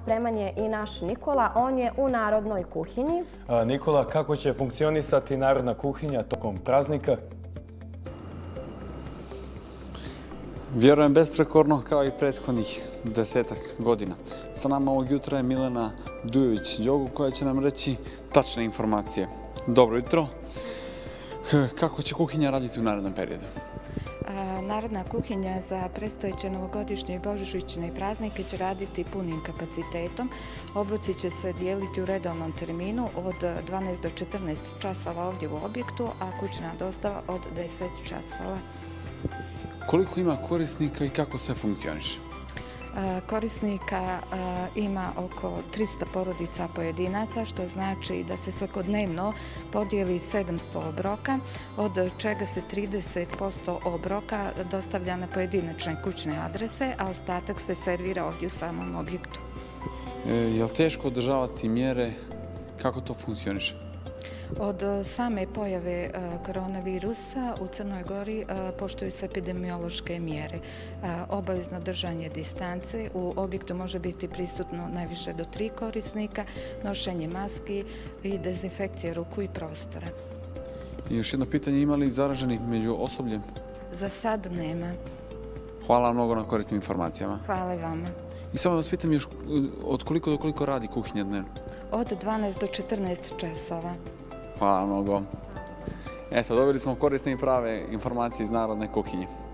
spreman je i naš Nikola. On je u Narodnoj kuhinji. Nikola, kako će funkcionisati Narodna kuhinja tokom praznika? Vjerujem besprekorno kao i prethodnih 10-ak godina. Sa nama ovog jutra je Milena Dujović-Đogu koja će nam reći tačne informacije. Dobro jutro. Kako će kuhinja raditi u narednom periodu? Narodna kuhinja za predstojeće novogodišnje i božićne praznike će raditi punim kapacitetom. Obroci će se dijeliti u redovnom terminu od 12 do 14 časova ovdje u objektu, a kućna dostava od 10 časova. Koliko ima korisnika i kako sve funkcioniše? Korisnika ima oko 300 porodica pojedinaca, što znači da se svakodnevno podijeli 700 obroka, od čega se 30% obroka dostavlja na pojedinačne kućne adrese, a ostatak se servira ovdje u samom objektu. Je li teško održavati mjere? Kako to funkcioniše? Od same pojave koronavirusa u Crnoj Gori poštuju se epidemiološke mjere. Obavezno držanje distance, u objektu može biti prisutno najviše do 3 korisnika, nošenje maski i dezinfekcija ruku i prostora. I još jedno pitanje, ima li zaraženih među osobljem? Za sad nema. Hvala mnogo na korisnim informacijama. Hvala i vama. I samo vas pitam još od koliko do koliko radi kuhinja dnevno? Od 12 do 14 časova. Hvala mnogo. Eto, dobili smo korisne i prave informacije iz Narodne kuhinje.